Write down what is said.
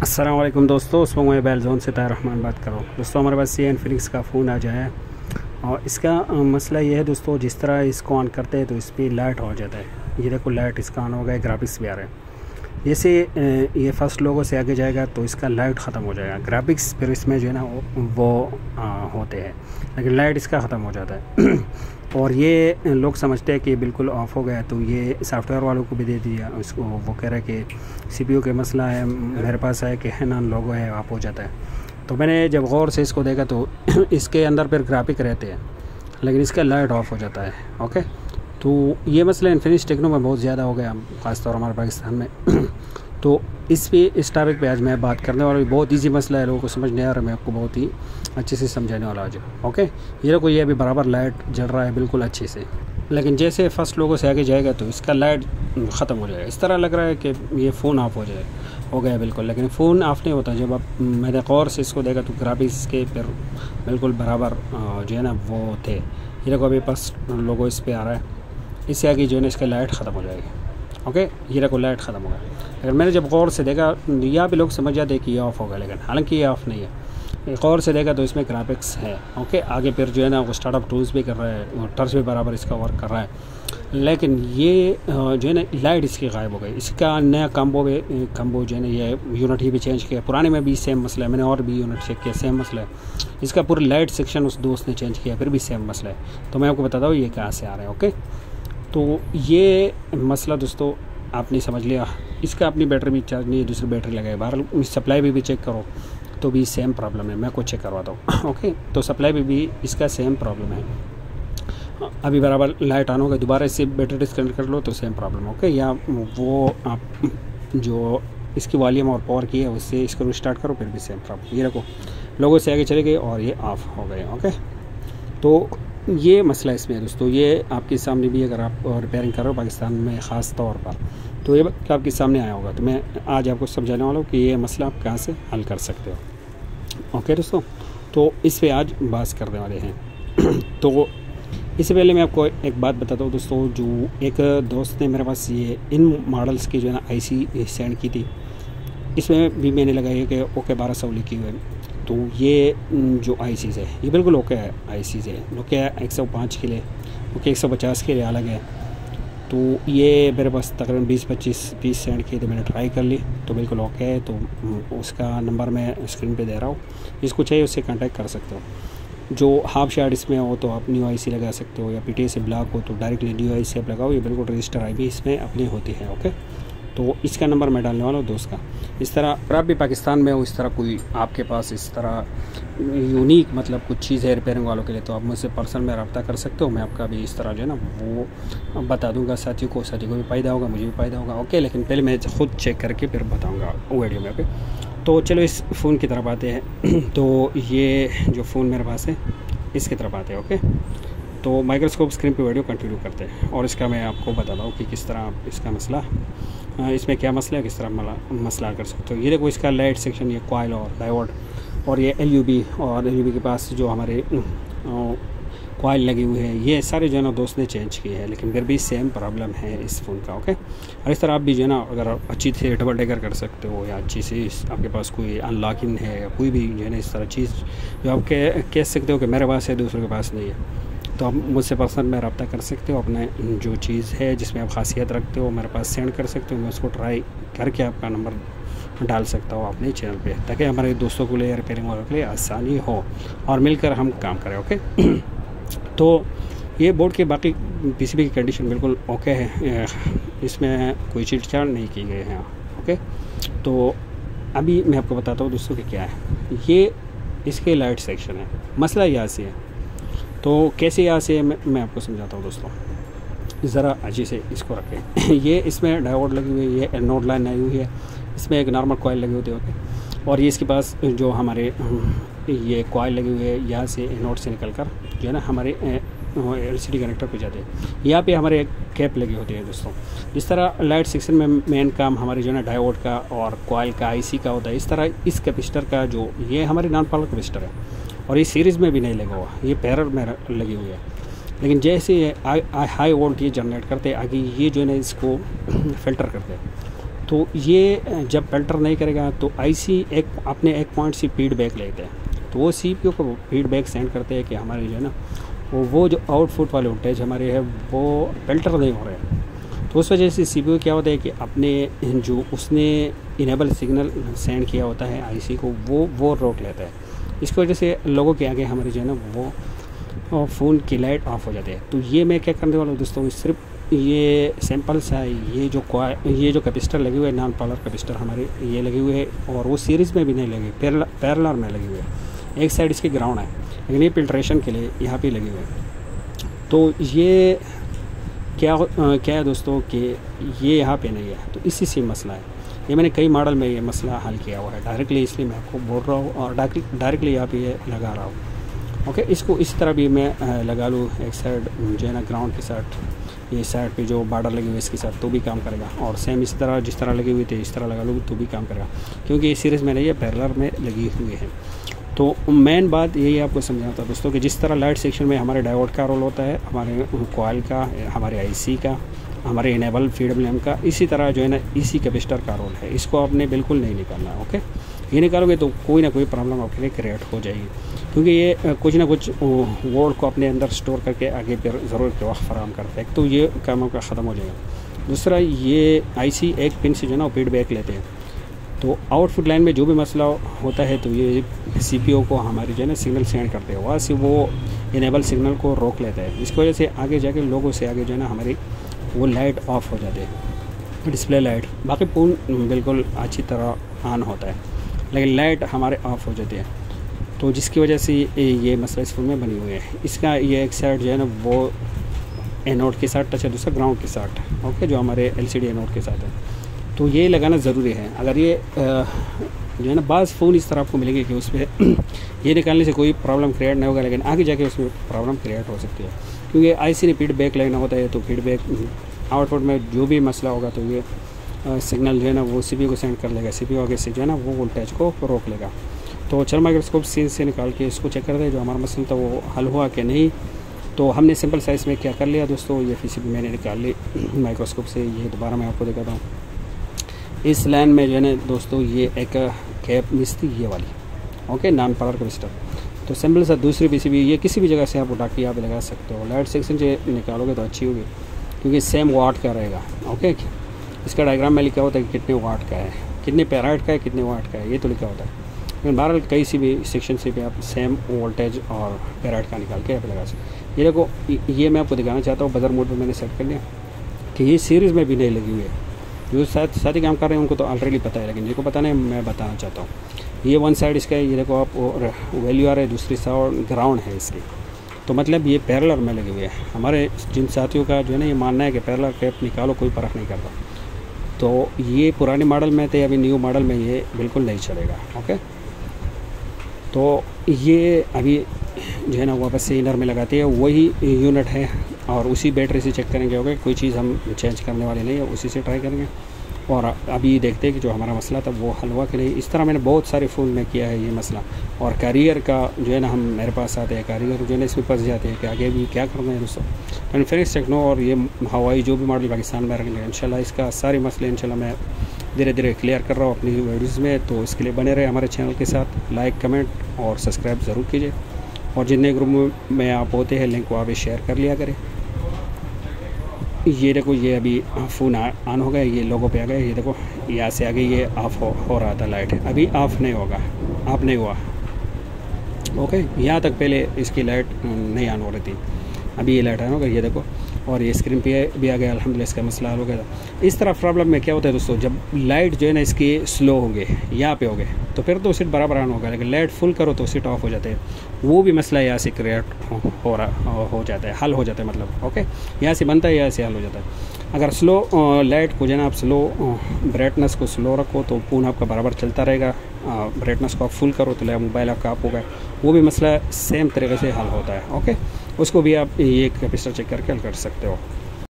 अस्सलाम वालेकुम दोस्तों, उसमें मैं बैल जोन से ताहिर रहमान बात कर रहा हूँ। दोस्तों हमारे पास सी इन्फिनिक्स का फ़ोन आ जाए और इसका मसला ये है दोस्तों, जिस तरह इसको ऑन करते हैं तो इस पर लाइट हो जाता है। ये देखो लाइट इसका ऑन हो गया, ग्राफिक्स भी आ रहे हैं। जैसे ये फर्स्ट लोगों से आगे जाएगा तो इसका लाइट ख़त्म हो जाएगा। ग्राफिक्स फिर इसमें जो है ना वो होते हैं, लेकिन लाइट इसका ख़त्म हो जाता है। और ये लोग समझते हैं कि बिल्कुल ऑफ़ हो गया, तो ये सॉफ्टवेयर वालों को भी दे दिया उसको। वो कह रहा है कि सीपीयू के मसला है, मेरे पास है कि है ना लोगो है, ऑफ हो जाता है। तो मैंने जब गौर से इसको देखा तो इसके अंदर फिर ग्राफिक रहते हैं, लेकिन इसका लाइट ऑफ हो जाता है। ओके, तो ये मसला इन्फिनिक्स टेक्नो में बहुत ज़्यादा हो गया, ख़ासतौर हमारे पाकिस्तान में। तो इस टॉपिक पे आज मैं बात करने वाला हूँ। बहुत इजी मसला है, लोगों को समझ नहीं आ रहा, मैं आपको बहुत ही अच्छे से समझाने वाला आज। ओके, ये देखो, ये अभी बराबर लाइट जल रहा है बिल्कुल अच्छे से, लेकिन जैसे फर्स्ट लोगों से आगे जाएगा तो इसका लाइट ख़त्म हो जाएगा। इस तरह लग रहा है कि ये फ़ोन ऑफ हो गया बिल्कुल, लेकिन फ़ोन ऑफ नहीं होता। जब आप मैंने गौर से इसको देखा तो ग्राफिक्स के फिर बिल्कुल बराबर जो है ना वो थे। ये देखो अभी फर्स्ट लोगो इस पर आ रहा है, इससे आगे जो है ना इसका लाइट ख़त्म हो जाएगी। ओके, ये देखो लाइट ख़त्म हो गया। अगर मैंने जब गौर से देखा, यहाँ भी लोग समझ जाते कि ये ऑफ़ होगा, लेकिन हालांकि ये ऑफ़ नहीं है। गौर से देखा तो इसमें ग्राफिक्स है। ओके, आगे फिर जो है ना वो स्टार्टअप टूल्स भी कर रहा है और टर्च भी बराबर इसका वर्क कर रहा है, लेकिन ये जो है ना लाइट इसकी गायब हो गई। इसका नया कम्बो जो है ना ये यूनिट ही भी चेंज किया। पुराने में भी सेम मसला है, मैंने और भी यूनिट चेक किया, सेम मसला है। इसका पूरा लाइट सेक्शन उस दोस्त ने चेंज किया, फिर भी सेम मसला है। तो मैं आपको बताता हूँ ये कहाँ से आ रहा है। ओके, तो ये मसला दोस्तों आपने समझ लिया। इसका अपनी बैटरी भी चार्ज नहीं है, दूसरी बैटरी लगाए। बाहर सप्लाई भी चेक करो तो भी सेम प्रॉब्लम है। मैं को चेक करवाता हूँ। ओके, तो सप्लाई भी इसका सेम प्रॉब्लम है। अभी बराबर लाइट ऑन होगा, दोबारा इससे बैटरी डिस्कनेक्ट कर लो तो सेम प्रॉब्लम। ओके, या वो आप जो इसकी वॉल्यूम और पावर की है उससे इसको रिस्टार्ट करो, फिर भी सेम प्रॉब्लम। ये रखो लोगों से आगे चले गए और ये ऑफ हो गए। ओके, तो ये मसला इसमें है दोस्तों। ये आपके सामने भी अगर आप रिपेयरिंग कर रहे हो पाकिस्तान में ख़ास तौर पर, तो ये आपके सामने आया होगा। तो मैं आज आपको समझाने वाला हूँ कि ये मसला आप कहाँ से हल कर सकते हो। ओके दोस्तों, तो इस पे आज बात करने वाले हैं। तो इससे पहले मैं आपको एक बात बताता हूँ दोस्तों। जो एक दोस्त ने मेरे पास ये इन मॉडल्स की जो है ना आईसी सेंड की थी, इसमें भी मैंने लगाई है कि ओके 1200 लिखी हुई है। तो ये जो आईसीज़ है ये बिल्कुल ओके है आईसीज़ है। नोकिया 105 के लिए, नोकिया 150 के लिए अलग है। तो ये मेरे पास तकरीबन 20-25 पीस सेंड किए थे, मैंने ट्राई कर ली तो बिल्कुल ओके है। तो उसका नंबर मैं स्क्रीन पे दे रहा हूँ, जिसको चाहिए उससे कांटेक्ट कर सकते हो। जो हाफ शार्ट इसमें हो तो आप न्यू आईसी लगा सकते हो, या पीटीए से ब्लॉक हो तो डायरेक्टली न्यू आईसी आप लगाओ। ये बिल्कुल रजिस्टर आई भी इसमें अपनी होती है। ओके, तो इसका नंबर मैं डालने वाला हूँ दोस्त का। इस तरह अगर आप भी पाकिस्तान में हो, इस तरह कोई आपके पास इस तरह यूनिक मतलब कुछ चीज़ है रिपेयरिंग वालों के लिए, तो आप मुझसे पर्सनल में रब्ता कर सकते हो। मैं आपका भी इस तरह जो है ना वो बता दूंगा साथियों को भी फ़ायदा होगा, मुझे भी फ़ायदा होगा। ओके, लेकिन पहले मैं खुद चेक करके फिर बताऊँगा वीडियो में। ओके, तो चलो इस फ़ोन की तरफ आते हैं। तो ये जो फ़ोन मेरे पास है इसकी तरफ आते हैं। ओके, तो माइक्रोस्कोप स्क्रीन पे वीडियो कंटिन्यू करते हैं और इसका मैं आपको बताता हूँ कि किस तरह आप इसका मसला, इसमें क्या मसला है, किस तरह मसला कर सकते हो। ये देखो इसका लाइट सेक्शन, ये कॉइल और डायोड और ये एलयूबी, और एलयूबी के पास जो हमारे कॉइल लगी हुई है, ये सारे जो है ना दोस्त ने चेंज किए हैं, लेकिन फिर भी सेम प्रॉब्लम है इस फ़ोन का। ओके, और इस तरह आप भी जो है ना अगर अच्छी से डबल डेकर कर सकते हो, या अच्छी से आपके पास कोई अनलॉकिंग है या कोई भी जो है ना इस तरह चीज़ जो आप कह सकते हो कि मेरे पास है दूसरों के पास नहीं है, तो आप मुझसे पर्सनल में रब्ता कर सकते हो। अपने जो चीज़ है जिसमें आप खासियत रखते हो मेरे पास सेंड कर सकते हो। मैं उसको ट्राई करके आपका नंबर डाल सकता हूँ अपने चैनल पे, ताकि हमारे दोस्तों के लिए, रिपेयरिंग वालों के लिए आसानी हो और मिलकर हम काम करें। ओके, तो ये बोर्ड के बाकी पीसीबी की कंडीशन बिल्कुल ओके है, इसमें कोई छेड़छाड़ नहीं की गई है। ओके, तो अभी मैं आपको बताता हूँ दोस्तों कि क्या है ये। इसके लाइट सेक्शन है, मसला यहाँ से है। तो कैसे यहाँ से मैं आपको समझाता हूँ दोस्तों, ज़रा अच्छे से इसको रखें। ये इसमें डायोड लगी हुई है, ये एनोड लाइन आई हुई है, इसमें एक नॉर्मल कॉइल लगे होते होते, और ये इसके पास जो हमारे ये कॉइल लगी हुई है, यहाँ से एनोड से निकल कर जो है ना हमारे एलसीडी कनेक्टर पे जाते हैं। यहाँ पे हमारे कैप लगी होती है दोस्तों। जिस तरह लाइट सेक्शन में मेन काम हमारे जो है ना डायोड का और कॉइल का, आईसी का होता है, इस तरह इस कैपेसिटर का जो ये हमारी नॉन पावर कैपेसिटर है, और ये सीरीज़ में भी नहीं लगा हुआ, ये पैरेलल में लगी हुई है। लेकिन जैसे ये हाई वोल्टेज जनरेट करते आगे, ये जो है ना इसको फ़िल्टर करते हैं, तो ये जब पेल्टर नहीं करेगा तो आईसी अपने एक पॉइंट से फीडबैक लेते हैं, तो वो सीपीयू को फीडबैक सेंड करते हैं कि हमारे जो है ना वो जो आउटपुट वाले वोल्टेज हमारे है वो पेल्टर नहीं हो रहे हैं। तो उस वजह से सीपीयू क्या होता है कि अपने जो उसने इनेबल सिग्नल सेंड किया होता है आईसी को वो रोक लेता है। इसकी वजह से लोगों के आगे हमारे जो है ना वो फ़ोन की लाइट ऑफ हो जाती है। तो ये मैं क्या करने वाला हूँ दोस्तों, सिर्फ ये सैंपल सा ये जो कैपेसिटर लगे हुए हैं, नॉन पोलर कैपेसिटर हमारे ये लगे हुए हैं, और वो सीरीज़ में भी नहीं लगे, पैरेलल में लगे हुए हैं। एक साइड इसकी ग्राउंड है, लेकिन ये फिल्ट्रेशन के लिए यहाँ पे लगे हुए हैं। तो ये क्या है दोस्तों कि ये यहाँ पे नहीं है, तो इसी से मसला है। ये मैंने कई मॉडल में ये मसला हल किया हुआ है डायरेक्टली, इसलिए मैं आपको बोल रहा हूँ और डायरेक्टली यहाँ पे ये लगा रहा हूँ। ओके, इसको इस तरह भी मैं लगा लूँ, एक साइड जो है ना ग्राउंड के साथ, ये साइड पे जो बॉर्डर लगे हुए इसके साथ, तो भी काम करेगा। और सेम इस तरह जिस तरह लगे हुए थे इस तरह लगा लूँ तो भी काम करेगा, क्योंकि ये सीरीज़ में नहीं है, पैरेलल में लगी हुई है। तो मेन बात यही आपको समझाना था दोस्तों कि जिस तरह लाइट सेक्शन में हमारे डायोड का रोल होता है, हमारे कॉइल का, हमारे आईसी का, हमारे इनेबल फीडब्लैम का, इसी तरह जो है ना इसी कैपेसिटर का रोल है। इसको आपने बिल्कुल नहीं निकालना। ओके, ये निकालोगे तो कोई ना कोई प्रॉब्लम आपके लिए क्रिएट हो जाएगी, क्योंकि ये कुछ ना कुछ वोल्ट को अपने अंदर स्टोर करके आगे फिर ज़रूरत के वक्त फराहम करता है। तो ये काम आपका ख़त्म हो जाएगा। दूसरा, ये आईसी एक पिन से जो है ना फीडबैक लेते हैं, तो आउटपुट लाइन में जो भी मसला होता है तो ये सीपीयू को हमारी जो है ना सिग्नल सेंड करते हैं, वहाँ से वो इनेबल सिग्नल को रोक लेता है। इसकी वजह से आगे जाके लोगों से आगे जो है ना हमारी वो लाइट ऑफ हो जाती है, डिस्प्ले लाइट। बाकी फ़ोन बिल्कुल अच्छी तरह ऑन होता है, लेकिन लाइट हमारे ऑफ हो जाती है। तो जिसकी वजह से ये मसला इस फ़ोन में बनी हुई है। इसका ये एक साइड जो है ना वो एनोड के साथ टच है, दूसरा ग्राउंड के साथ। ओके, जो हमारे एलसीडी एनोड के साथ है, तो ये लगाना ज़रूरी है। अगर ये जो है ना बाज़ फ़ोन इस तरह आपको मिलेंगे कि उसमें ये निकालने से कोई प्रॉब्लम क्रिएट नहीं होगा, लेकिन आगे जाके उसमें प्रॉब्लम क्रिएट हो सकती है, क्योंकि आईसी ने फीडबैक लेना होता है। तो फीडबैक आउटपुट में जो भी मसला होगा तो ये सिग्नल जो है ना वो सीपीयू को सेंड कर लेगा, सीपीयू आगे से जो है ना वो वोल्टेज को रोक लेगा। तो चल माइक्रोस्कोप सीन से निकाल के इसको चेक कर दे जो हमारा मसला था वो हल हुआ कि नहीं। तो हमने सिंपल साइज़ में क्या कर लिया दोस्तों, ये पीसीबी मैंने निकाल ली माइक्रोस्कोप से। ये दोबारा मैं आपको दिखाता हूँ। इस लाइन में जो है ना दोस्तों ये एक कैप मिस थी, ये वाली। Okay, non polar capacitor. तो सिंपल सा दूसरी पीसीबी ये किसी भी जगह से आप उठा के आप लगा सकते हो। लाइट सेक्शन से निकालोगे तो अच्छी होगी, क्योंकि सेम वाट का रहेगा। ओके, इसका डायग्राम में लिखा होता है कि कितने वाट का है, कितने पैराइट का है, कितने वाट का है, ये तो लिखा होता है। लेकिन बहरहाल कई सी भी सेक्शन से भी आप सेम वोल्टेज और पैराइट का निकाल के आप लगा सकते। ये देखो, ये मैं आपको दिखाना चाहता हूँ। बजर मोड पर मैंने सेट कर लिया कि ये सीरीज़ में भी नहीं लगी हुई है। जो साथ ही काम कर रहे हैं उनको तो ऑलरेडी पता है, लेकिन जिनको पता नहीं मैं बताना चाहता हूँ। ये वन साइड इसका है, ये देखो आप वैल्यू आ रहा है, दूसरी साइड ग्राउंड है इसकी। तो मतलब ये पैरेलल में लगे हुए हैं। हमारे जिन साथियों का जो है ना ये मानना है कि पैरेलल कैप निकालो कोई फ़र्क नहीं करता। तो ये पुराने मॉडल में थे, अभी न्यू मॉडल में ये बिल्कुल नहीं चलेगा। ओके, तो ये अभी जो है ना वापस से इनर में लगाते हैं, वही यूनिट है और उसी बैटरी से चेक करेंगे। ओके, कोई चीज़ हम चेंज करने वाले नहीं है, उसी से ट्राई करेंगे। और अभी देखते हैं कि जो हमारा मसला था वो हल हुआ कि नहीं। इस तरह मैंने बहुत सारे फ़ोन में किया है ये मसला। और कैरियर का जो है ना हम मेरे पास आते हैं, कैरियर जो है ना इसमें फंस जाते हैं कि आगे भी क्या करना है दोस्तों। कॉन्फ्रेंस टेक्नो और ये हवाई जो भी मॉडल पाकिस्तान में रहेंगे इंशाल्लाह इसका सारे मसले इंशाल्लाह मैं धीरे धीरे क्लियर कर रहा हूँ अपनी वीडियोज़ में। तो इसके लिए बने रहे हमारे चैनल के साथ, लाइक कमेंट और सब्सक्राइब ज़रूर कीजिए। और जितने ग्रुप में आप होते हैं लिंक को आप शेयर कर लिया करें। ये देखो, ये अभी फ़ोन ऑन हो गया, ये लोगो पे आ गया। ये देखो यहाँ से आगे ये ऑफ हो रहा था लाइट, अभी ऑफ नहीं होगा, ऑफ नहीं हुआ। ओके, यहाँ तक पहले इसकी लाइट नहीं ऑन हो रही थी, अभी ये लाइट ऑन हो गई। ये देखो, और ये स्क्रीन पे भी आ गया। अल्हम्दुलिल्लाह इसका मसला हल हो गया था। इस तरह प्रॉब्लम में क्या होता है दोस्तों, जब लाइट जो है ना इसकी स्लो होंगे, यहाँ पे हो गए तो फिर तो सीट बराबर ऑन होगा, लेकिन लाइट फुल करो तो सीट ऑफ हो जाते हैं। वो भी मसला यहाँ से क्रिएट हो जाता है, हल हो जाता है मतलब। ओके, यहाँ से बनता है, यहाँ से हल हो जाता है। अगर स्लो लाइट को जो है ना आप स्लो ब्राइटनेस को स्लो रखो तो फ़ोन आपका बराबर चलता रहेगा। ब्राइटनेस को आप फुल करो तो मोबाइल आपका ऑफ होगा। वो भी मसला सेम तरीके से हल होता है। ओके, उसको भी आप ये कैपेसिटर चेक करके हल कर सकते हो।